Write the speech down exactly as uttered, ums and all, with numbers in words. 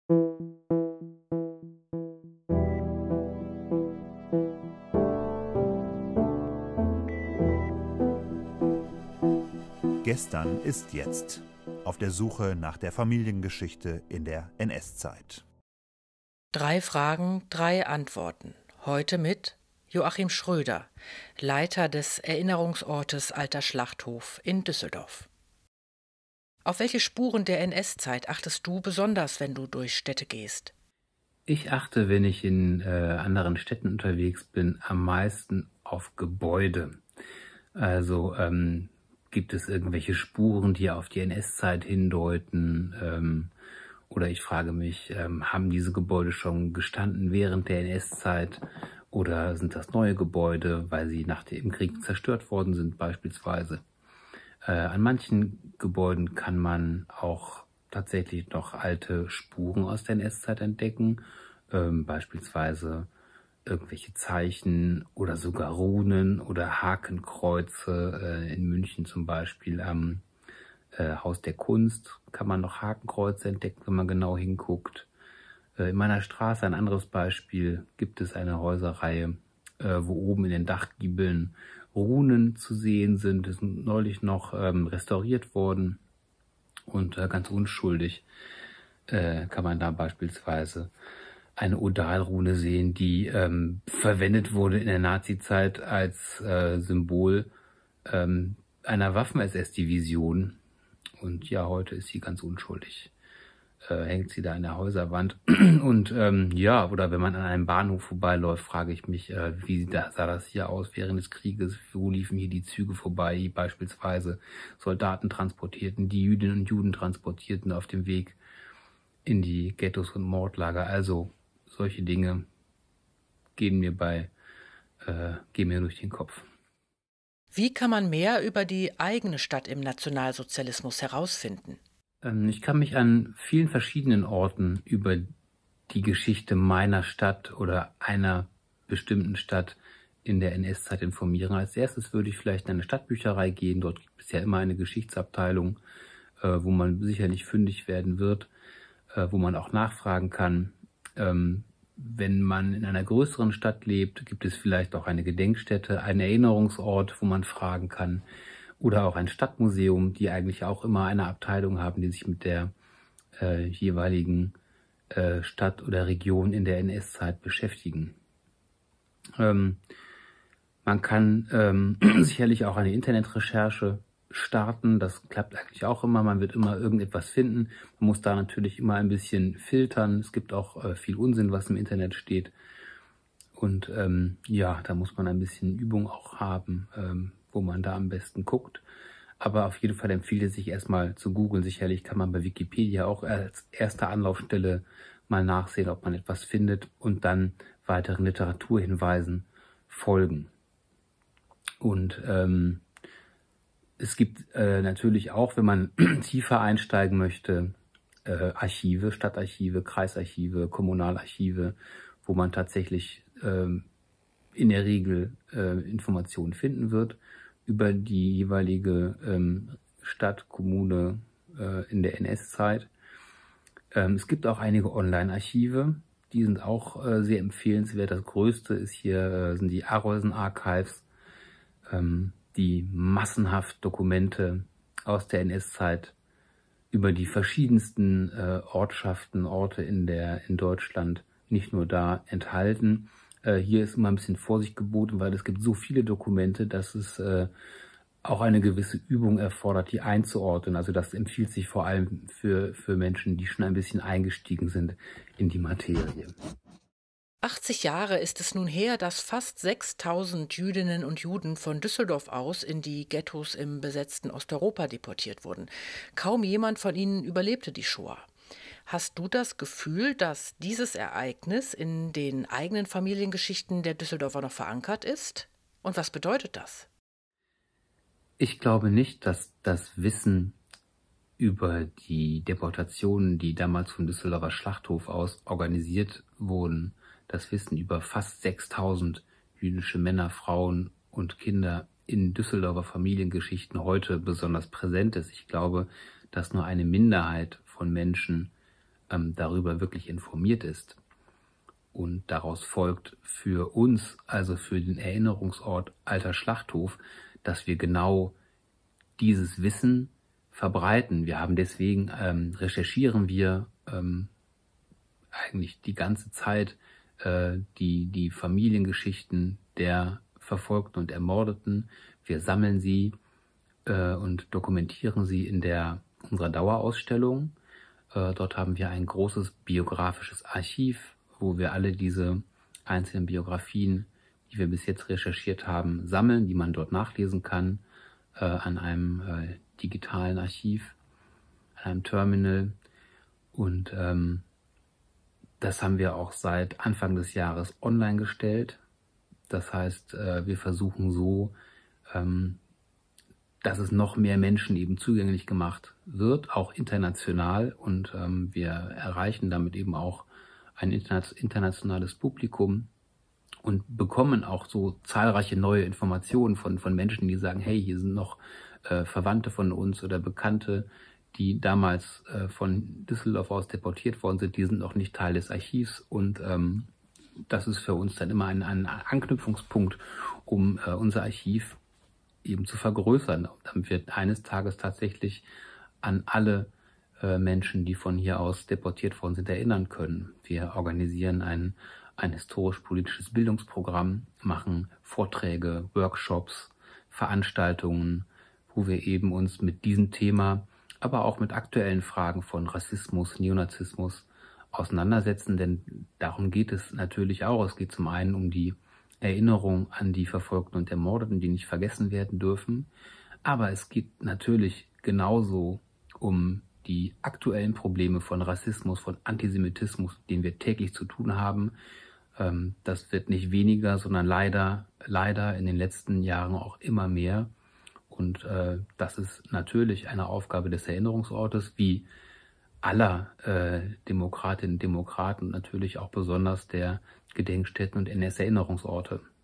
Gestern ist jetzt. Auf der Suche nach der Familiengeschichte in der N S-Zeit. Drei Fragen, drei Antworten. Heute mit Joachim Schröder, Leiter des Erinnerungsortes Alter Schlachthof in Düsseldorf. Auf welche Spuren der N S-Zeit achtest du besonders, wenn du durch Städte gehst? Ich achte, wenn ich in äh, anderen Städten unterwegs bin, am meisten auf Gebäude. Also ähm, gibt es irgendwelche Spuren, die auf die N S-Zeit hindeuten? Ähm, oder ich frage mich, ähm, haben diese Gebäude schon gestanden während der N S-Zeit? Oder sind das neue Gebäude, weil sie nach dem Krieg zerstört worden sind beispielsweise? Äh, an manchen Gebäuden kann man auch tatsächlich noch alte Spuren aus der N S-Zeit entdecken, ähm, beispielsweise irgendwelche Zeichen oder sogar Runen oder Hakenkreuze. Äh, in München zum Beispiel am äh, Haus der Kunst kann man noch Hakenkreuze entdecken, wenn man genau hinguckt. Äh, in meiner Straße, ein anderes Beispiel, gibt es eine Häuserreihe, äh, wo oben in den Dachgiebeln Runen zu sehen sind. Die sind neulich noch ähm, restauriert worden und äh, ganz unschuldig äh, kann man da beispielsweise eine Odalrune sehen, die ähm, verwendet wurde in der Nazizeit als äh, Symbol ähm, einer Waffen-S S-Division. Und ja, heute ist sie ganz unschuldig. Äh, hängt sie da in der Häuserwand. Und ähm, ja, oder wenn man an einem Bahnhof vorbeiläuft, frage ich mich, äh, wie da, sah das hier aus während des Krieges? Wo liefen hier die Züge vorbei, die beispielsweise Soldaten transportierten, die Jüdinnen und Juden transportierten auf dem Weg in die Ghettos und Mordlager? Also solche Dinge gehen mir bei, äh, gehen mir durch den Kopf. Wie kann man mehr über die eigene Stadt im Nationalsozialismus herausfinden? Ähm, ich kann mich an vielen verschiedenen Orten über die Geschichte meiner Stadt oder einer bestimmten Stadt in der N S-Zeit informieren. Als erstes würde ich vielleicht in eine Stadtbücherei gehen. Dort gibt es ja immer eine Geschichtsabteilung, äh, wo man sicherlich fündig werden wird, äh, wo man auch nachfragen kann. Ähm, wenn man in einer größeren Stadt lebt, gibt es vielleicht auch eine Gedenkstätte, einen Erinnerungsort, wo man fragen kann, oder auch ein Stadtmuseum, die eigentlich auch immer eine Abteilung haben, die sich mit der äh, jeweiligen äh, Stadt oder Region in der N S-Zeit beschäftigen. Ähm, man kann ähm, sicherlich auch eine Internetrecherche starten, das klappt eigentlich auch immer, man wird immer irgendetwas finden. Man muss da natürlich immer ein bisschen filtern, es gibt auch äh, viel Unsinn, was im Internet steht. Und ähm, ja, da muss man ein bisschen Übung auch haben, ähm, wo man da am besten guckt. Aber auf jeden Fall empfiehlt es sich erstmal zu googeln. Sicherlich kann man bei Wikipedia auch als erste Anlaufstelle mal nachsehen, ob man etwas findet und dann weiteren Literaturhinweisen folgen. Und ähm, es gibt äh, natürlich auch, wenn man tiefer einsteigen möchte, äh, Archive, Stadtarchive, Kreisarchive, Kommunalarchive, wo man tatsächlich äh, in der Regel äh, Informationen finden wird über die jeweilige ähm, Stadt, Kommune äh, in der N S-Zeit. Ähm, es gibt auch einige Online-Archive, die sind auch äh, sehr empfehlenswert. Das größte ist hier, äh, sind die Arolsen Archives, ähm, die massenhaft Dokumente aus der N S-Zeit über die verschiedensten äh, Ortschaften, Orte in der in Deutschland, nicht nur da, enthalten. Äh, hier ist immer ein bisschen Vorsicht geboten, weil es gibt so viele Dokumente, dass es äh, auch eine gewisse Übung erfordert, die einzuordnen. Also das empfiehlt sich vor allem für, für Menschen, die schon ein bisschen eingestiegen sind in die Materie. achtzig Jahre ist es nun her, dass fast sechstausend Jüdinnen und Juden von Düsseldorf aus in die Ghettos im besetzten Osteuropa deportiert wurden. Kaum jemand von ihnen überlebte die Shoah. Hast du das Gefühl, dass dieses Ereignis in den eigenen Familiengeschichten der Düsseldorfer noch verankert ist? Und was bedeutet das? Ich glaube nicht, dass das Wissen über die Deportationen, die damals vom Düsseldorfer Schlachthof aus organisiert wurden, das Wissen über fast sechstausend jüdische Männer, Frauen und Kinder in Düsseldorfer Familiengeschichten heute besonders präsent ist. Ich glaube, dass nur eine Minderheit von Menschen ähm, darüber wirklich informiert ist. Und daraus folgt für uns, also für den Erinnerungsort Alter Schlachthof, dass wir genau dieses Wissen verbreiten. Wir haben deswegen, ähm, recherchieren wir ähm, eigentlich die ganze Zeit äh, die, die Familiengeschichten der Verfolgten und Ermordeten. Wir sammeln sie äh, und dokumentieren sie in der unserer Dauerausstellung. Äh, dort haben wir ein großes biografisches Archiv, wo wir alle diese einzelnen Biografien, die wir bis jetzt recherchiert haben, sammeln, die man dort nachlesen kann, äh, an einem äh, digitalen Archiv, an einem Terminal. Und ähm, das haben wir auch seit Anfang des Jahres online gestellt. Das heißt, äh, wir versuchen so, ähm, dass es noch mehr Menschen eben zugänglich gemacht wird, auch international. Und ähm, wir erreichen damit eben auch ein internationales Publikum und bekommen auch so zahlreiche neue Informationen von, von Menschen, die sagen, hey, hier sind noch äh, Verwandte von uns oder Bekannte, die damals äh, von Düsseldorf aus deportiert worden sind, die sind noch nicht Teil des Archivs. Und ähm, das ist für uns dann immer ein, ein Anknüpfungspunkt, um äh, unser Archiv eben zu vergrößern, damit wir eines Tages tatsächlich an alle Menschen, die von hier aus deportiert worden sind, erinnern können. Wir organisieren ein, ein historisch-politisches Bildungsprogramm, machen Vorträge, Workshops, Veranstaltungen, wo wir eben uns mit diesem Thema, aber auch mit aktuellen Fragen von Rassismus, Neonazismus auseinandersetzen, denn darum geht es natürlich auch. Es geht zum einen um die Erinnerung an die Verfolgten und Ermordeten, die nicht vergessen werden dürfen, aber es geht natürlich genauso um die aktuellen Probleme von Rassismus, von Antisemitismus, denen wir täglich zu tun haben. Das wird nicht weniger, sondern leider, leider in den letzten Jahren auch immer mehr. Und das ist natürlich eine Aufgabe des Erinnerungsortes, wie aller Demokratinnen und Demokraten und natürlich auch besonders der Gedenkstätten und N S-Erinnerungsorte.